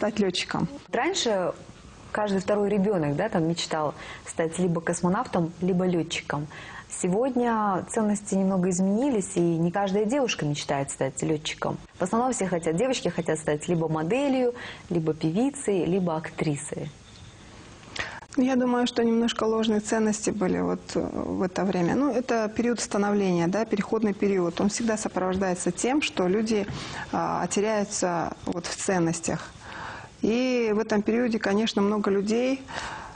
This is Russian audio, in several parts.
стать летчиком. Раньше каждый второй ребенок, да, там мечтал стать либо космонавтом, либо летчиком. Сегодня ценности немного изменились, и не каждая девушка мечтает стать летчиком. В основном все хотят, девочки хотят стать либо моделью, либо певицей, либо актрисой. Я думаю, что немножко ложные ценности были вот в это время. Ну, это период становления, да, переходный период. Он всегда сопровождается тем, что люди теряются вот в ценностях. И в этом периоде, конечно, много людей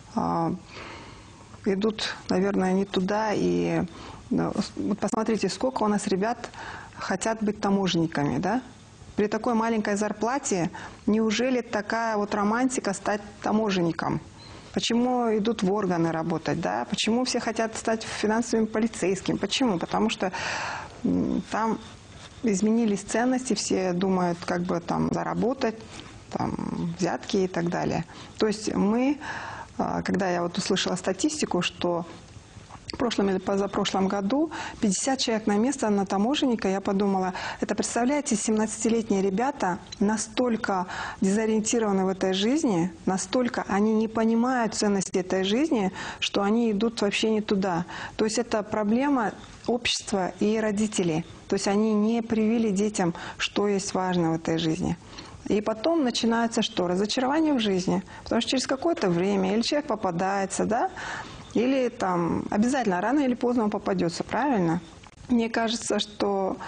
идут, наверное, не туда. И вот посмотрите, сколько у нас ребят хотят быть таможенниками, да? При такой маленькой зарплате неужели такая вот романтика стать таможенником? Почему идут в органы работать, да? Почему все хотят стать финансовым полицейским? Почему? Потому что там изменились ценности, все думают, как бы там заработать, там, взятки и так далее. То есть мы, когда я вот услышала статистику, что в прошлом или позапрошлом году 50 человек на место на таможенника, я подумала, это, представляете, 17-летние ребята настолько дезориентированы в этой жизни, настолько они не понимают ценности этой жизни, что они идут вообще не туда. То есть это проблема общества и родителей. То есть они не привили детям, что есть важно в этой жизни. И потом начинается что? Разочарование в жизни. Потому что через какое-то время или человек попадается, да, или там обязательно рано или поздно он попадется, правильно? Мне кажется, что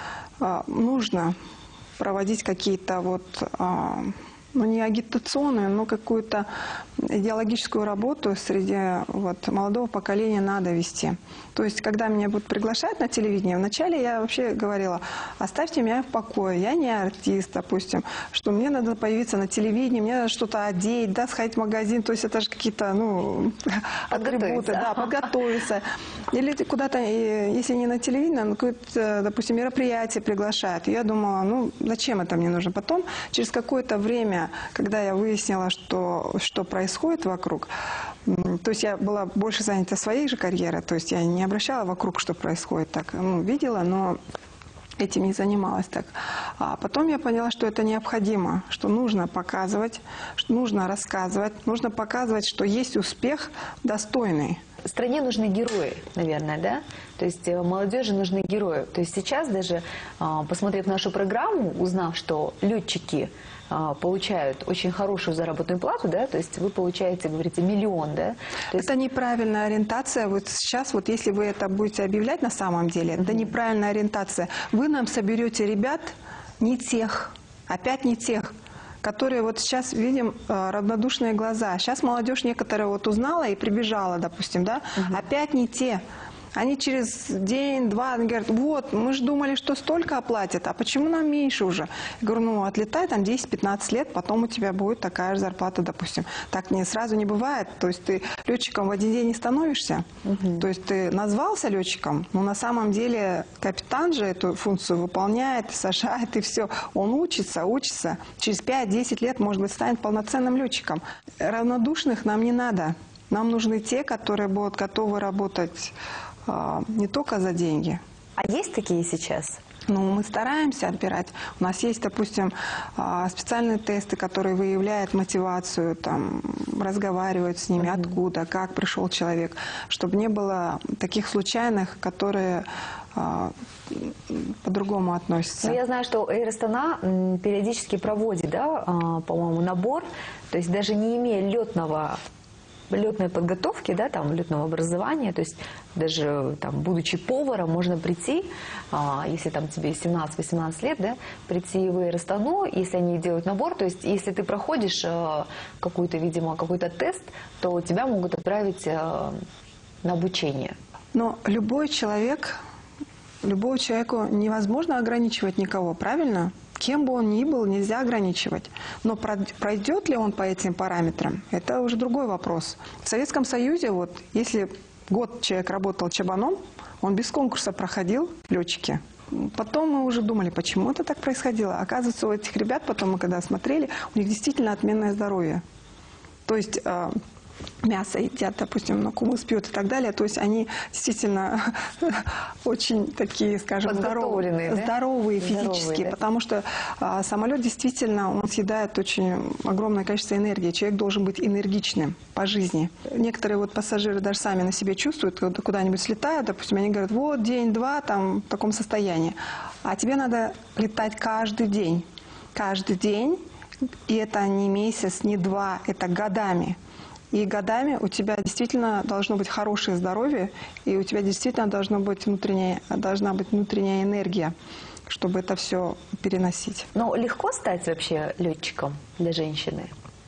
нужно проводить какие-то вот, ну не агитационную, но какую-то идеологическую работу среди вот молодого поколения надо вести. То есть, когда меня будут приглашать на телевидение, вначале я вообще говорила, оставьте меня в покое, я не артист, допустим, что мне надо появиться на телевидении, мне надо что-то одеть, да, сходить в магазин, то есть это же какие-то, ну, атрибуты, да, подготовиться. Или куда-то, если не на телевидении, на какое-то, допустим, мероприятие приглашают. Я думала, ну, зачем это мне нужно? Потом, через какое-то время, когда я выяснила, что происходит вокруг, то есть я была больше занята своей же карьерой, то есть я не обращала вокруг, что происходит, так, ну, видела, но этим не занималась так. А потом я поняла, что это необходимо, что нужно показывать, что нужно рассказывать, нужно показывать, что есть успех достойный. Стране нужны герои, наверное, да? То есть молодежи нужны герои. То есть сейчас даже, посмотрев нашу программу, узнав, что летчики получают очень хорошую заработную плату, да, то есть вы получаете, говорите, миллион, да? То есть... Это неправильная ориентация. Вот сейчас, вот если вы это будете объявлять на самом деле, это неправильная ориентация. Вы нам соберете ребят не тех, опять не тех, которые вот сейчас видим равнодушные глаза. Сейчас молодежь некоторая вот узнала и прибежала, допустим, да, опять не те. Они через день-два говорят, вот, мы же думали, что столько оплатят, а почему нам меньше уже? Я говорю, ну, отлетай там 10-15 лет, потом у тебя будет такая же зарплата, допустим. Так не сразу не бывает. То есть ты летчиком в один день не становишься. То есть ты назвался летчиком, но на самом деле капитан же эту функцию выполняет, сажает и все. Он учится. Через 5-10 лет, может быть, станет полноценным летчиком. Равнодушных нам не надо. Нам нужны те, которые будут готовы работать не только за деньги. А есть такие сейчас? Ну, мы стараемся отбирать. У нас есть, допустим, специальные тесты, которые выявляют мотивацию, там, разговаривают с ними, откуда, как пришел человек, чтобы не было таких случайных, которые по-другому относятся. Ну, я знаю, что Эйр Астана периодически проводит, да, по-моему, набор, то есть даже не имея летной подготовки, да, там, летного образования, то есть даже там, будучи поваром, можно прийти, если там тебе 17-18 лет, да, прийти в Эйр Астану, если они делают набор, то есть если ты проходишь какой-то тест, то тебя могут отправить на обучение. Но любого человеку невозможно ограничивать никого, правильно? Кем бы он ни был, нельзя ограничивать. Но пройдет ли он по этим параметрам, это уже другой вопрос. В Советском Союзе, вот, если год человек работал чабаном, он без конкурса проходил, летчики. Потом мы уже думали, почему это так происходило. Оказывается, у этих ребят, потом мы когда смотрели, у них действительно отменное здоровье. То есть мясо едят, допустим, ну, кумыс пьют и так далее. То есть они действительно очень такие, скажем, здоровые, да? здоровые физически. Здоровые, да? Потому что самолет действительно, он съедает очень огромное количество энергии. Человек должен быть энергичным по жизни. Некоторые вот пассажиры даже сами на себе чувствуют, когда куда-нибудь слетают, допустим, они говорят, вот день-два там в таком состоянии. А тебе надо летать каждый день. Каждый день. И это не месяц, не два, это годами. И годами у тебя действительно должно быть хорошее здоровье, и у тебя действительно должна быть внутренняя энергия, чтобы это все переносить. Но легко стать вообще летчиком для женщины?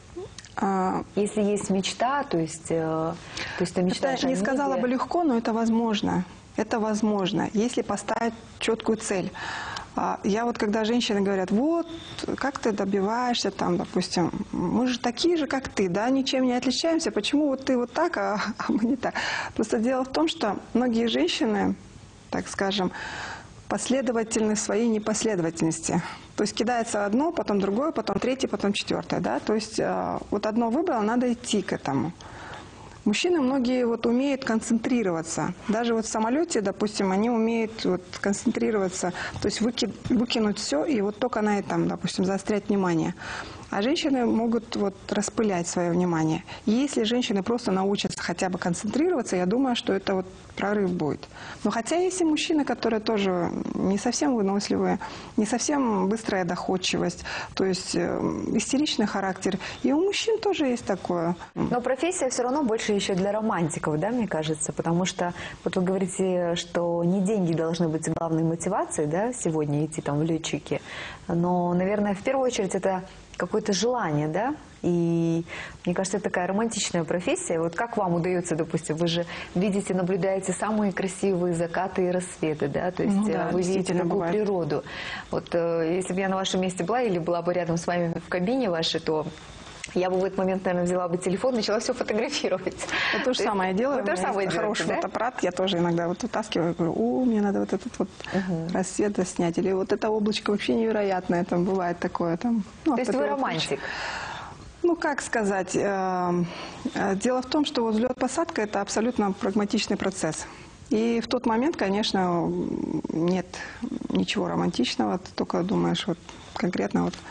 Если есть мечта, то есть ты мечтаешь это о не небе. сказала бы легко, но это возможно. Это возможно, если поставить четкую цель. Я вот, когда женщины говорят, вот, как ты добиваешься, там, допустим, мы же такие же, как ты, да, ничем не отличаемся, почему вот ты вот так, а мы не так? Просто дело в том, что многие женщины, так скажем, последовательны в своей непоследовательности. То есть кидается одно, потом другое, потом третье, потом четвертое, да, то есть вот одно выбрало, надо идти к этому. Мужчины многие вот умеют концентрироваться. Даже вот в самолете, допустим, они умеют вот концентрироваться, то есть выкинуть все и вот только на этом, допустим, заострять внимание. А женщины могут вот распылять свое внимание. И если женщины просто научатся хотя бы концентрироваться, я думаю, что это вот прорыв будет. Но хотя есть и мужчины, которые тоже не совсем выносливые, не совсем быстрая доходчивость, то есть истеричный характер. И у мужчин тоже есть такое. Но профессия все равно больше еще для романтиков, да, мне кажется, потому что вот вы говорите, что не деньги должны быть главной мотивацией, да, сегодня идти там в летчики, но, наверное, в первую очередь это какое-то желание, да? И мне кажется, это такая романтичная профессия. Вот как вам удается, допустим, вы же видите, наблюдаете самые красивые закаты и рассветы, да? То есть вы видите такую природу. Вот если бы я на вашем месте была или была бы рядом с вами в кабине вашей, то я бы в этот момент, наверное, взяла бы телефон, начала все фотографировать. Вот то же самое делаю. То же самое хороший фотоаппарат, я тоже иногда вот вытаскиваю, говорю, мне надо вот этот вот рассвет снять. Или вот это облачко вообще невероятное, там бывает такое. Там, то есть вы романтик? Ну, как сказать. Дело в том, что вот взлет-посадка – это абсолютно прагматичный процесс. И в тот момент, конечно, нет ничего романтичного, ты только думаешь вот конкретно вот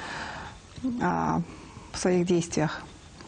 в своих действиях.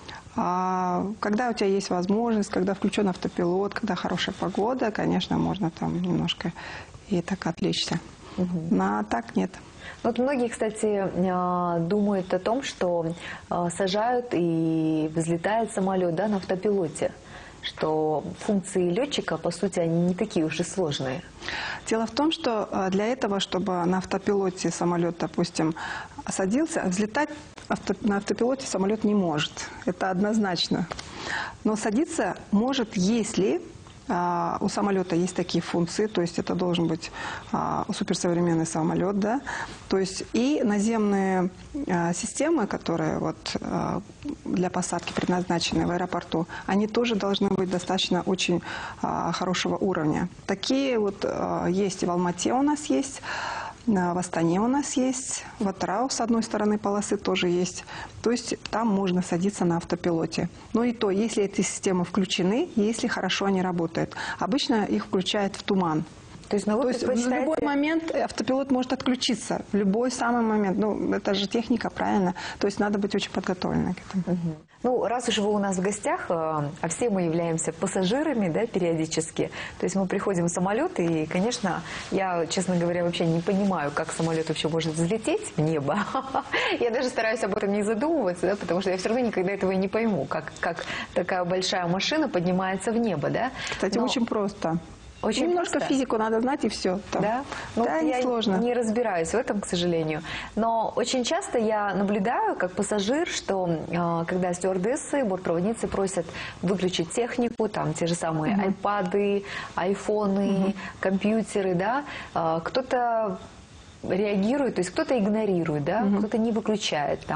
А когда у тебя есть возможность, когда включен автопилот, когда хорошая погода, конечно, можно там немножко и так отвлечься. Но так нет. Вот многие, кстати, думают о том, что сажают и взлетает самолет, да, на автопилоте, что функции летчика, по сути, они не такие уж и сложные. Дело в том, что для этого, чтобы на автопилоте самолет, допустим, садился, взлетать на автопилоте самолет не может. Это однозначно. Но садиться может, если у самолета есть такие функции, то есть это должен быть суперсовременный самолет, да, то есть и наземные системы, которые вот для посадки предназначены в аэропорту, они тоже должны быть достаточно очень хорошего уровня. Такие вот есть и в Алмате у нас есть, в Астане у нас есть, в Атырау с одной стороны полосы тоже есть. То есть там можно садиться на автопилоте. Но и то, если эти системы включены, если хорошо они работают. Обычно их включают в туман. То есть в любой момент автопилот может отключиться. В любой самый момент. Ну, это же техника, правильно? То есть надо быть очень подготовленной к этому. Ну, раз уж вы у нас в гостях, а все мы являемся пассажирами, да, периодически, то есть мы приходим в самолет, и, конечно, я, честно говоря, вообще не понимаю, как самолет вообще может взлететь в небо. Я даже стараюсь об этом не задумываться, да, потому что я все равно никогда этого и не пойму, как такая большая машина поднимается в небо, да. Кстати, очень просто. Очень немножко просто. Физику надо знать, и все. Там. Да? Ну, да, я несложно. Не разбираюсь в этом, к сожалению. Но очень часто я наблюдаю, как пассажир, что когда стюардессы, бортпроводницы просят выключить технику, там те же самые айпады, айфоны, компьютеры, да, кто-то реагирует, то есть кто-то игнорирует, да, кто-то не выключает там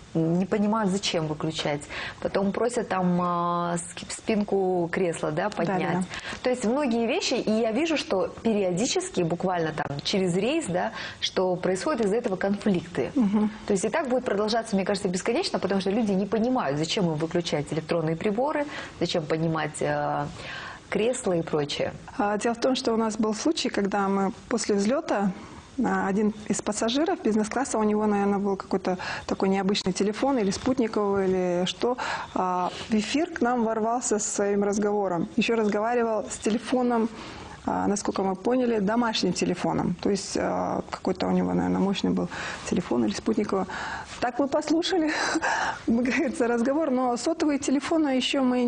не понимают, зачем выключать. Потом просят там спинку кресла, да, поднять. Да. То есть многие вещи, и я вижу, что периодически, буквально там через рейс, да, что происходят из-за этого конфликты. То есть и так будет продолжаться, мне кажется, бесконечно, потому что люди не понимают, зачем им выключать электронные приборы, зачем поднимать кресла и прочее. Дело в том, что у нас был случай, когда мы после взлета, один из пассажиров бизнес-класса, у него, наверное, был какой-то такой необычный телефон или спутниковый, или что, в эфир к нам ворвался со своим разговором. Еще разговаривал с телефоном, насколько мы поняли, домашним телефоном. То есть какой-то у него, наверное, мощный был телефон или спутниковый. Так мы послушали, говорится, разговор, но сотовые телефоны еще мы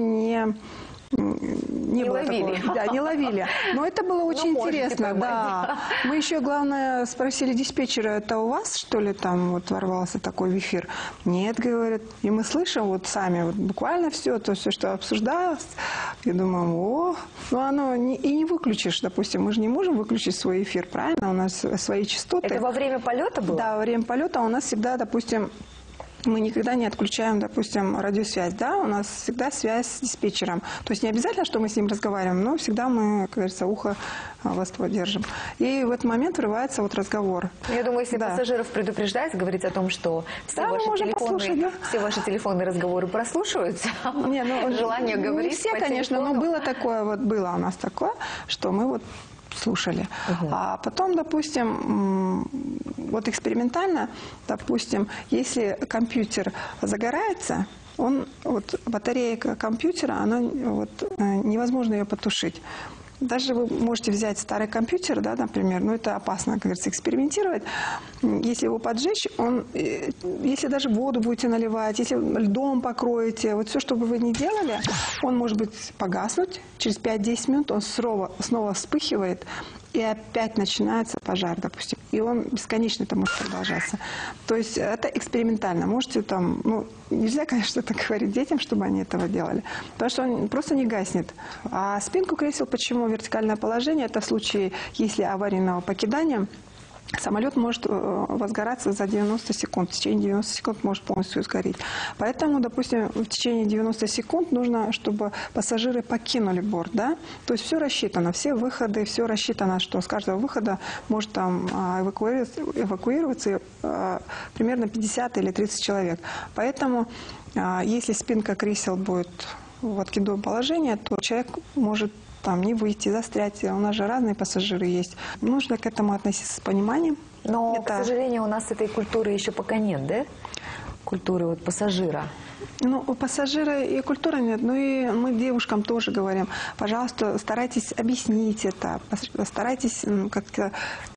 не было ловили. Такого. Да, не ловили. Но это было очень интересно. Да. Мы еще, главное, спросили диспетчера, это у вас, что ли, там вот ворвался такой в эфир? Нет, говорит. И мы слышим вот сами, вот буквально все, то все, что обсуждалось. И думаем, ну оно и не выключишь, допустим. Мы же не можем выключить свой эфир, правильно? У нас свои частоты. Это во время полета было? Да, во время полета у нас всегда, допустим, мы никогда не отключаем, допустим, радиосвязь, да, у нас всегда связь с диспетчером. То есть не обязательно, что мы с ним разговариваем, но всегда мы, как говорится, ухо востро держим. И в этот момент врывается вот разговор. Я думаю, если пассажиров предупреждать, говорить о том, что все, все ваши телефонные разговоры прослушиваются, желание говорить не все, конечно, но было такое, вот было у нас такое, что мы вот слушали. А потом, допустим, вот экспериментально, допустим, если компьютер загорается, батарейка компьютера, она невозможно ее потушить. Даже вы можете взять старый компьютер, да, например, но это опасно, как говорится, экспериментировать. Если его поджечь, если даже воду будете наливать, если льдом покроете, вот все, что бы вы ни делали, он может быть погаснуть, через 5-10 минут он снова вспыхивает, и опять начинается пожар, допустим. И он бесконечно это может продолжаться. То есть это экспериментально. Можете там, нельзя, конечно, так говорить детям, чтобы они этого делали, потому что он просто не гаснет. А спинку кресел, почему вертикальное положение? Это в случае, если аварийного покидания, самолет может возгораться за 90 секунд. В течение 90 секунд может полностью сгореть. Поэтому, допустим, в течение 90 секунд нужно, чтобы пассажиры покинули борт. Да? То есть все рассчитано, все выходы, все рассчитано, что с каждого выхода может там эвакуироваться примерно 50 или 30 человек. Поэтому, если спинка кресел будет в откидном положении, то человек может там не выйти, застрять. У нас же разные пассажиры есть. Нужно к этому относиться с пониманием. Но, к сожалению, у нас этой культуры еще пока нет, да? Культуры вот пассажира. У пассажира и культуры нет. Ну и мы девушкам тоже говорим, пожалуйста, старайтесь объяснить это, старайтесь как-то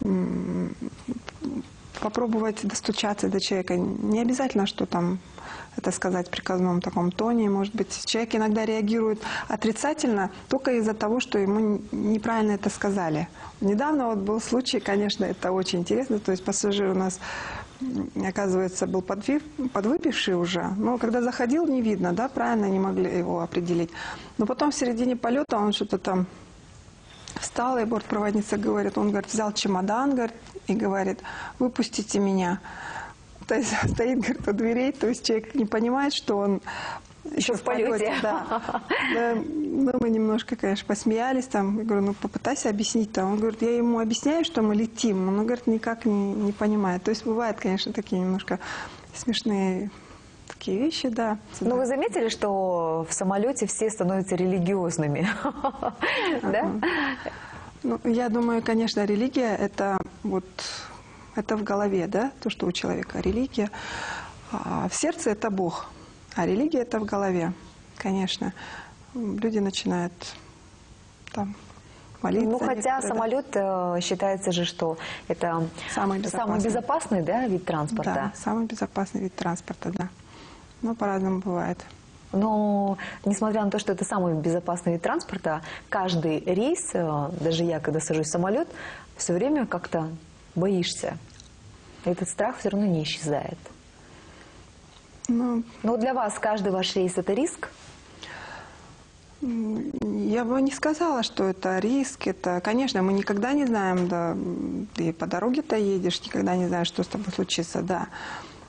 попробовать достучаться до человека. Не обязательно, что там это сказать в приказном таком тоне. Может быть, человек иногда реагирует отрицательно только из-за того, что ему неправильно это сказали. Недавно вот был случай, конечно, это очень интересно. То есть пассажир у нас, оказывается, был подвыпивший уже. Но когда заходил, не видно, да, правильно, не могли его определить. Но потом в середине полета он что-то там встал, и бортпроводница говорит, он, говорит, взял чемодан, говорит, и говорит, выпустите меня. То есть стоит, говорит, у дверей, то есть человек не понимает, что он еще в полете. Да. Ну, мы немножко, конечно, посмеялись там. Я говорю, попытайся объяснить там. Он говорит, я ему объясняю, что мы летим. Он, говорит, никак не понимает. То есть бывают, конечно, такие немножко смешные такие вещи, да. Но вы заметили, что в самолете все становятся религиозными? Да? Ну, я думаю, конечно, религия это в голове, да, то, что у человека религия. А в сердце это Бог, а религия это в голове, конечно. Люди начинают там молиться. Ну, хотя самолет считается же, что это самый безопасный, да, вид транспорта. Да, самый безопасный вид транспорта, да. Но по-разному бывает. Но, несмотря на то, что это самый безопасный вид транспорта, каждый рейс, даже я, когда сажусь в самолет, все время как-то боишься. Этот страх все равно не исчезает. Но для вас каждый ваш рейс – это риск? Я бы не сказала, что это риск. Это, конечно, мы никогда не знаем, да, ты по дороге-то едешь, никогда не знаешь, что с тобой случится, да.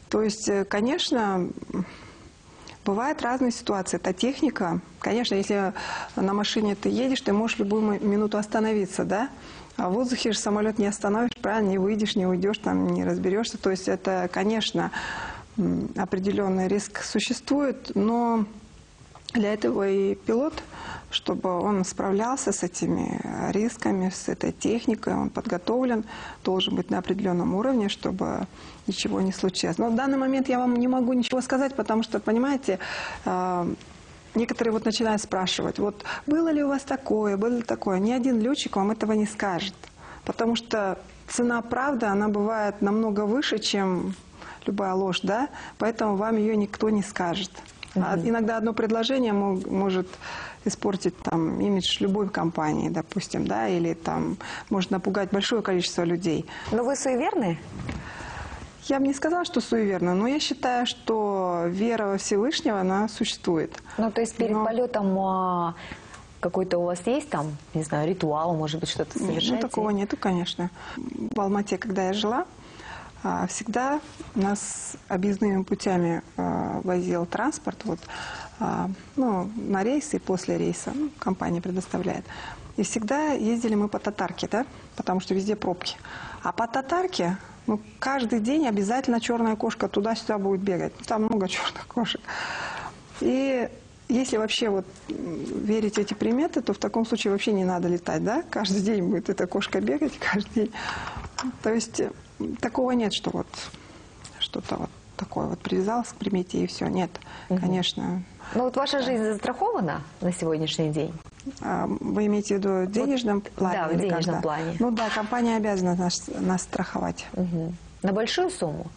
То есть, конечно, бывают разные ситуации. Это техника. Конечно, если на машине ты едешь, ты можешь любую минуту остановиться, да? А в воздухе же самолет не остановишь, правильно? Не выйдешь, не уйдешь, там не разберешься. То есть это, конечно, определенный риск существует, но для этого и пилот, чтобы он справлялся с этими рисками, с этой техникой, он подготовлен, должен быть на определенном уровне, чтобы ничего не случилось. Но в данный момент я вам не могу ничего сказать, потому что, понимаете, некоторые вот начинают спрашивать, вот было ли у вас такое, было ли такое. Ни один летчик вам этого не скажет, потому что цена правды, она бывает намного выше, чем любая ложь, да, поэтому вам ее никто не скажет. А иногда одно предложение может испортить там имидж любой компании, допустим, да, или там может напугать большое количество людей. Но вы суеверны? Я бы не сказала, что суеверна, но я считаю, что вера во Всевышнего, она существует. Ну, то есть перед полетом какой-то у вас есть там, не знаю, ритуал, может быть, что-то совершаете? Ну, такого нету, конечно. В Алмате, когда я жила, всегда нас объездными путями возил транспорт, вот, ну, на рейсы и после рейса, ну, компания предоставляет. И всегда ездили мы по Татарке, да, потому что везде пробки. А по Татарке, ну, каждый день обязательно черная кошка туда-сюда будет бегать. Там много черных кошек. И если вообще вот верить в эти приметы, то в таком случае вообще не надо летать, да? Каждый день будет эта кошка бегать, каждый день. То есть такого нет, что вот что-то вот такое вот привязалось к примете и все. Нет, конечно. Ну вот ваша жизнь застрахована на сегодняшний день? Вы имеете в виду в денежном плане? Да, в денежном плане. Ну да, компания обязана нас страховать. На большую сумму?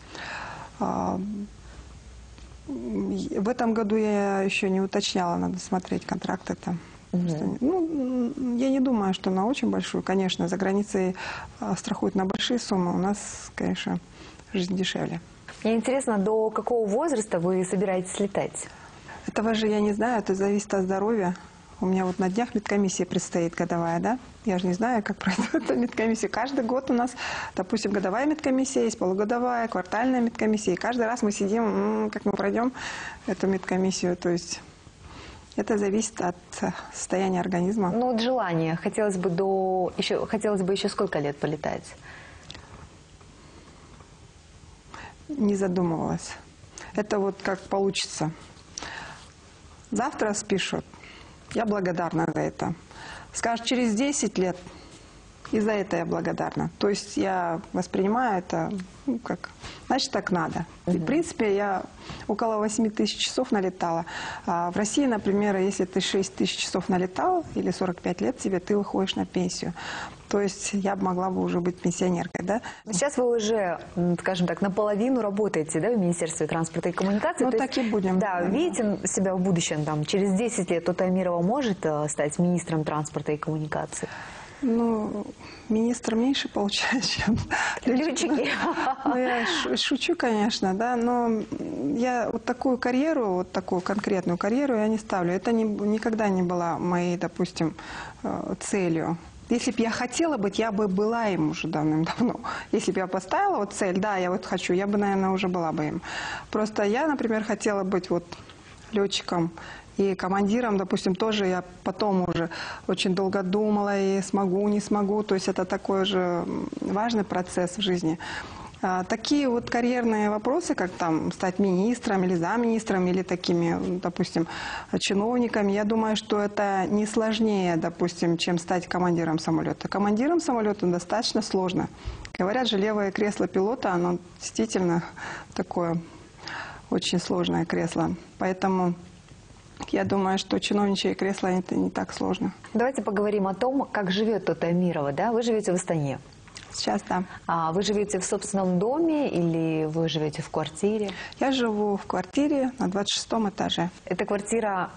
В этом году я еще не уточняла, надо смотреть контракты там. Ну, я не думаю, что на очень большую. Конечно, за границей страхуют на большие суммы. У нас, конечно, жизнь дешевле. Мне интересно, до какого возраста вы собираетесь летать? Этого же я не знаю, это зависит от здоровья. У меня вот на днях медкомиссия предстоит годовая, да? Я же не знаю, как пройдет эта медкомиссия. Каждый год у нас, допустим, годовая медкомиссия есть, полугодовая, квартальная медкомиссия. И каждый раз мы сидим, как мы пройдем эту медкомиссию. То есть это зависит от состояния организма. Ну вот желание. Хотелось бы еще сколько лет полетать? Не задумывалась. Это вот как получится. Завтра спишут. Я благодарна за это. Скажут, через 10 лет, и за это я благодарна. То есть я воспринимаю это, ну, как, значит, так надо. И, в принципе, я около 8 тысяч часов налетала. А в России, например, если ты 6 тысяч часов налетал, или 45 лет тебе, ты выходишь на пенсию. То есть я могла бы уже быть пенсионеркой, да? Сейчас вы уже, скажем так, наполовину работаете, да, в Министерстве транспорта и коммуникации. Ну, так и будем. Да, видите себя в будущем, там, через 10 лет Тута Амирова может стать министром транспорта и коммуникации? Ну, министр меньше получает, чем летчики. Ну, я шучу, конечно, да, но я вот такую карьеру, вот такую конкретную карьеру я не ставлю. Это никогда не была моей, допустим, целью. Если бы я хотела быть, я бы была им уже давным-давно. Если бы я поставила вот цель, да, я вот хочу, я бы, наверное, уже была бы им. Просто я, например, хотела быть вот летчиком и командиром, допустим, тоже я потом уже очень долго думала, и смогу, не смогу. То есть это такой же важный процесс в жизни. Такие вот карьерные вопросы, как там стать министром или замминистром, или такими, допустим, чиновниками, я думаю, что это не сложнее, допустим, чем стать командиром самолета. Командиром самолета достаточно сложно. Говорят же, левое кресло пилота, оно действительно такое очень сложное кресло. Поэтому я думаю, что чиновничье кресло это не так сложно. Давайте поговорим о том, как живет Тута Амирова, да? Вы живете в Астане. Сейчас, да. А вы живете в собственном доме или вы живете в квартире? Я живу в квартире на 26-м этаже. Эта квартира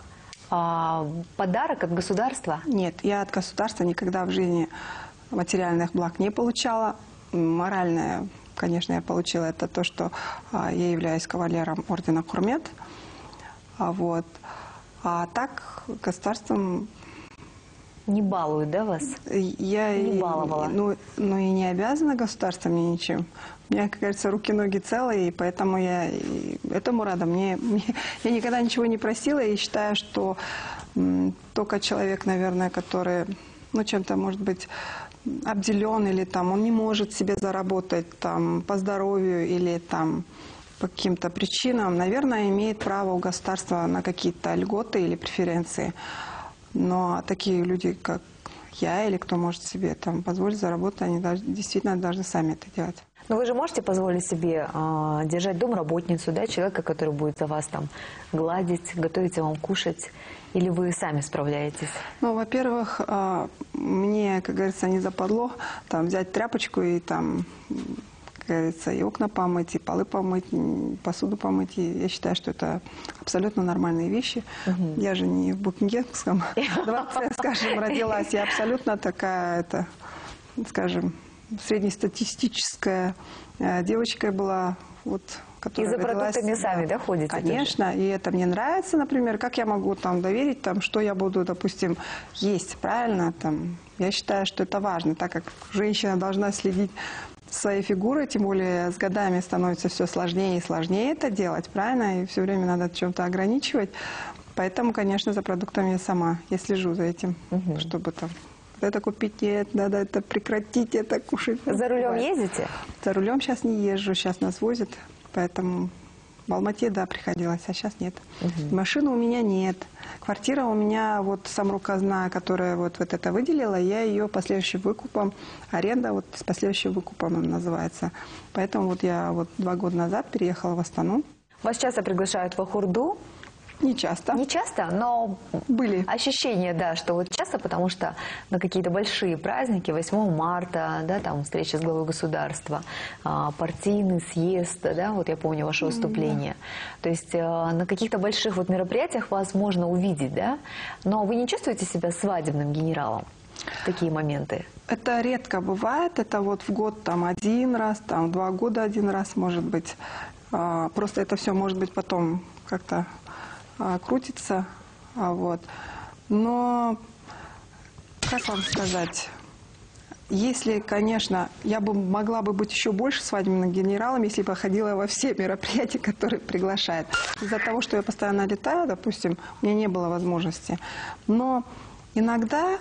подарок от государства? Нет, я от государства никогда в жизни материальных благ не получала. Моральное, конечно, я получила. Это то, что я являюсь кавалером ордена Хурмет. Вот. А так государством... Не балуют, да, вас? Я не баловала. Ну и не обязана государство мне ничем. У меня, как говорится, руки-ноги целые, и поэтому я и этому рада. Я никогда ничего не просила, и считаю, что только человек, наверное, который, ну, чем-то, может быть, обделен, или там он не может себе заработать там, по здоровью или там, по каким-то причинам, наверное, имеет право у государства на какие-то льготы или преференции. Но такие люди, как я, или кто может себе там, позволить заработать, они действительно должны сами это делать. Но вы же можете позволить себе держать домработницу, да, человека, который будет за вас там гладить, готовить вам кушать, или вы сами справляетесь? Ну, во-первых, мне, как говорится, не западло там, взять тряпочку и там, как говорится, и окна помыть, и полы помыть, и посуду помыть. И я считаю, что это абсолютно нормальные вещи. Я же не в Букингемском дворце, скажем, родилась. Я абсолютно такая, это, скажем, среднестатистическая девочка была, вот, и за продуктами сами, да, ходите? Конечно, тоже? И это мне нравится, например, как я могу там доверить, там, что я буду, допустим, есть, правильно? Там, я считаю, что это важно, так как женщина должна следить за своей фигурой, тем более с годами становится все сложнее и сложнее это делать, правильно? И все время надо чем-то ограничивать. Поэтому, конечно, за продуктами я сама, я слежу за этим, чтобы там... Это купить нет, надо это прекратить, это кушать. За рулем ездите? За рулем сейчас не езжу, сейчас нас возят, поэтому в Алмате, да, приходилось, а сейчас нет. Машины у меня нет. Квартира у меня, вот самруказна, которая вот это выделила, я ее последующим выкупом, аренда вот с последующим выкупом она называется. Поэтому вот я вот 2 года назад переехала в Астану. Вас часто приглашают в Охурду? Не часто. Не часто, но были ощущение, да, что вот часто, потому что на какие-то большие праздники, 8 марта, да, там встреча с главой государства, партийный съезд, да, вот я помню ваше выступление. То есть на каких-то больших вот мероприятиях вас можно увидеть, да, но вы не чувствуете себя свадебным генералом в такие моменты? Это редко бывает, это вот в год там 1 раз, там 2 года 1 раз, может быть. Просто это все может быть потом как-то крутится, вот. Но, как вам сказать, если, конечно, я бы могла бы быть еще больше свадебным генералом, если бы ходила во все мероприятия, которые приглашают. Из-за того, что я постоянно летаю, допустим, у меня не было возможности. Но иногда,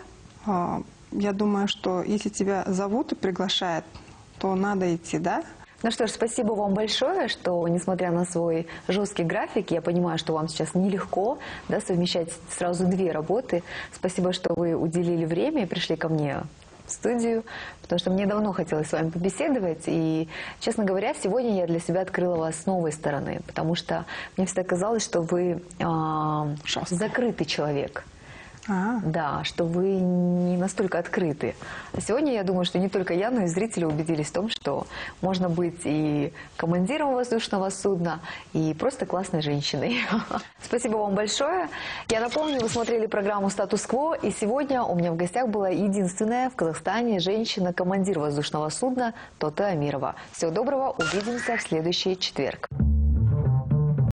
я думаю, что если тебя зовут и приглашают, то надо идти, да? Ну что ж, спасибо вам большое, что, несмотря на свой жесткий график, я понимаю, что вам сейчас нелегко, да, совмещать сразу 2 работы. Спасибо, что вы уделили время и пришли ко мне в студию, потому что мне давно хотелось с вами побеседовать. И, честно говоря, сегодня я для себя открыла вас с новой стороны, потому что мне всегда казалось, что вы закрытый человек. Да, что вы не настолько открыты. А сегодня я думаю, что не только я, но и зрители убедились в том, что можно быть и командиром воздушного судна, и просто классной женщиной. Спасибо вам большое. Я напомню, вы смотрели программу «Статус-кво», и сегодня у меня в гостях была единственная в Казахстане женщина-командир воздушного судна Тоты Амирова. Всего доброго, увидимся в следующий четверг.